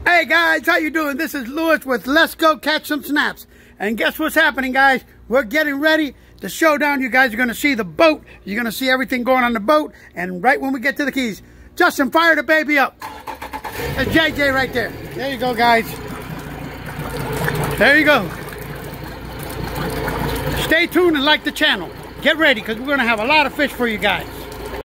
Hey guys, how you doing? This is Lewis with Let's Go Catch Some Snaps. And guess what's happening, guys? We're getting ready. The showdown, you guys are going to see the boat. You're going to see everything going on the boat. And right when we get to the keys, Justin, fire the baby up. There's JJ right there. There you go, guys. There you go. Stay tuned and like the channel. Get ready, because we're going to have a lot of fish for you guys.